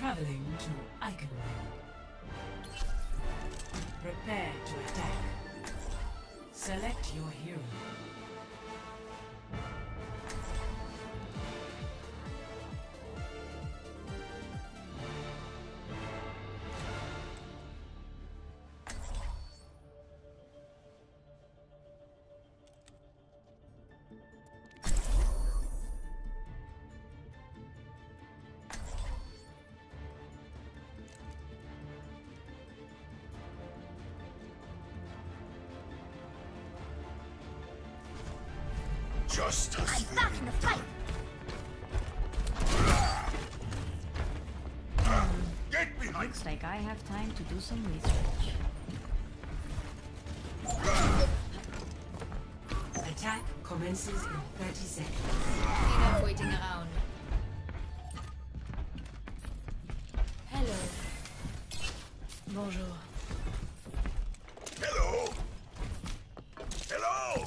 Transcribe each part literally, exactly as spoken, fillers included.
Traveling to Iconland. Prepare to attack. Select your hero. Just as I'm back in the fight. Get behind. Looks like I have time to do some research. Attack commences in thirty seconds. Enough waiting around. Hello. Bonjour. Hello. Hello.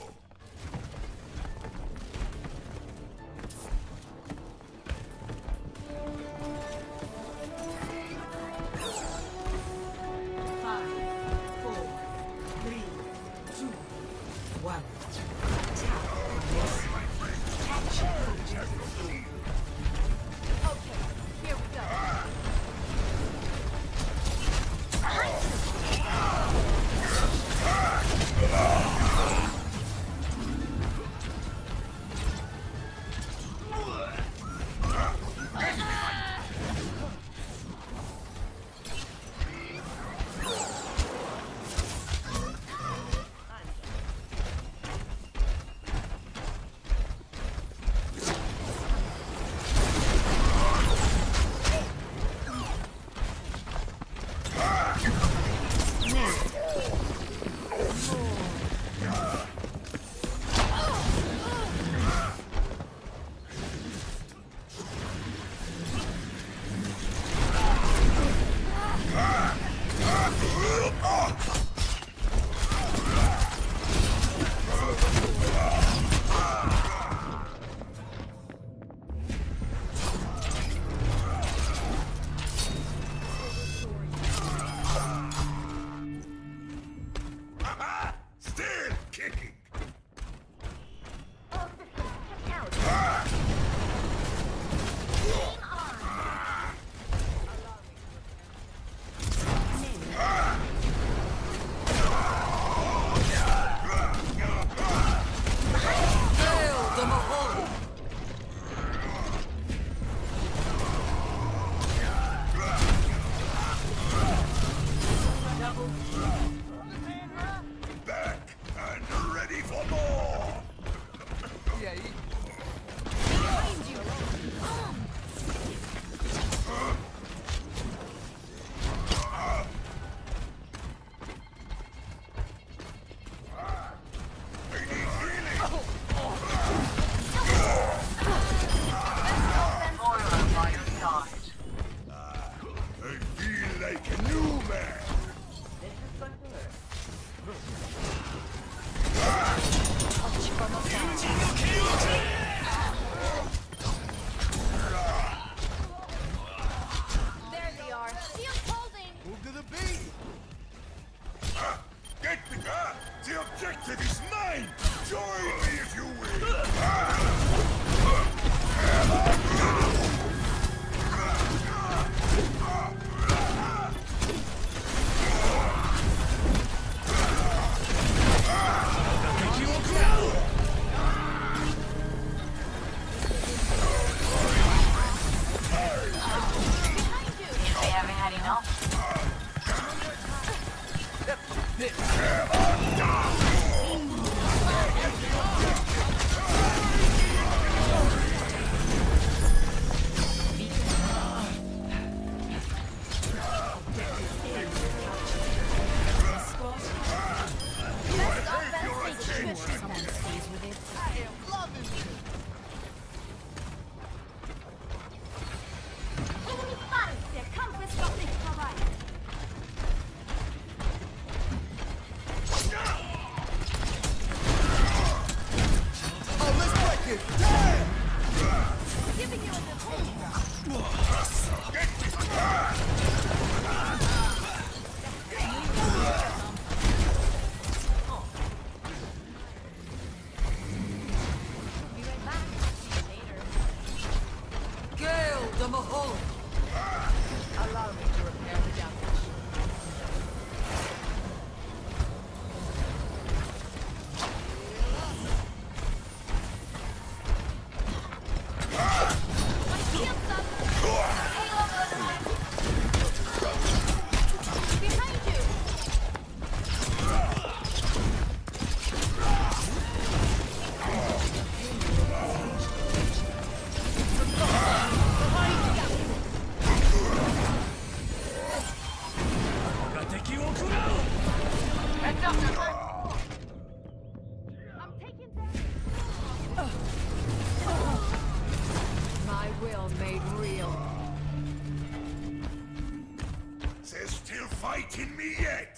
fighting me yet?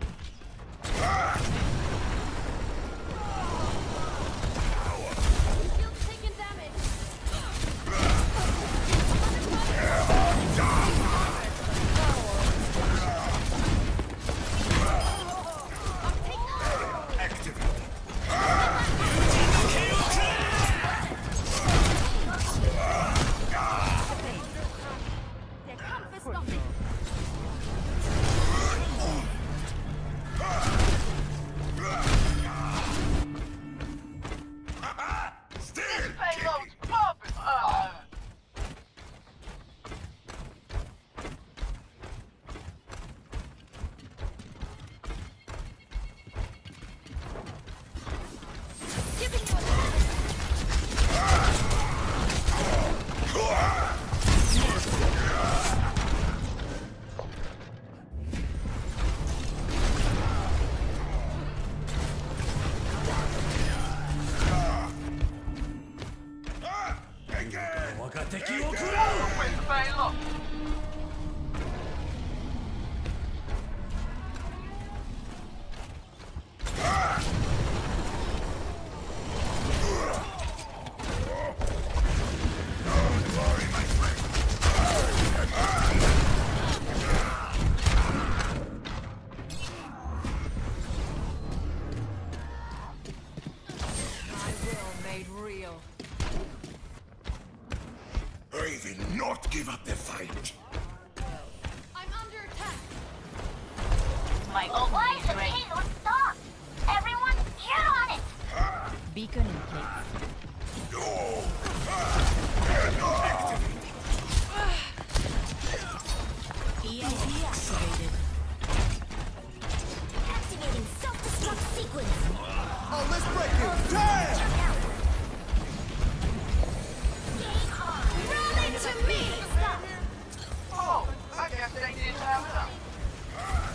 Shield's taking damage. Their comp is nothing. Still Payload's popping! Uh, Giving you a hand. again! 我が敵を食らう where's the payload? My will made real. I will not give up the fight. I'm under attack. My Why is the ultimate ready. payload stopped? Everyone, get on it! Beacon in place. No! E M P activated. Activating self-destruct sequence. Oh, let's break it! Damn! Run into me. Oh, I guess they didn't have enough.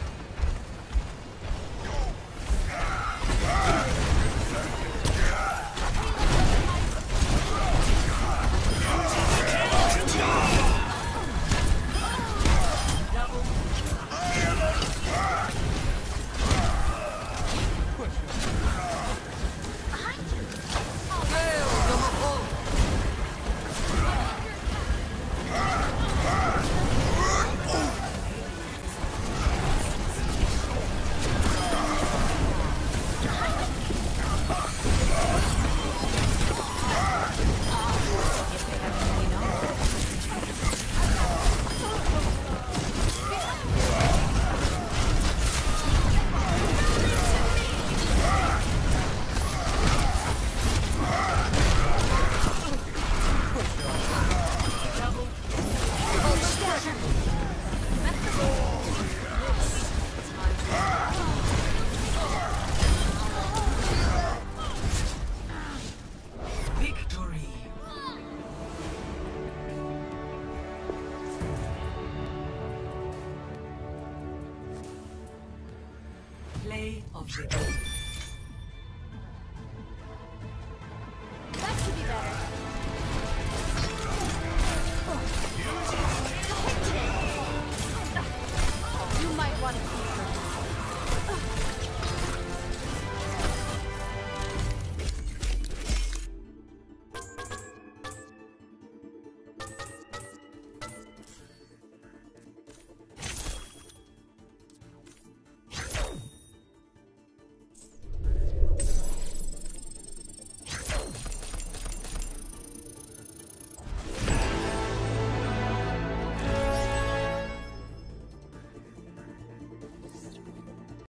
Victory! Play of the game.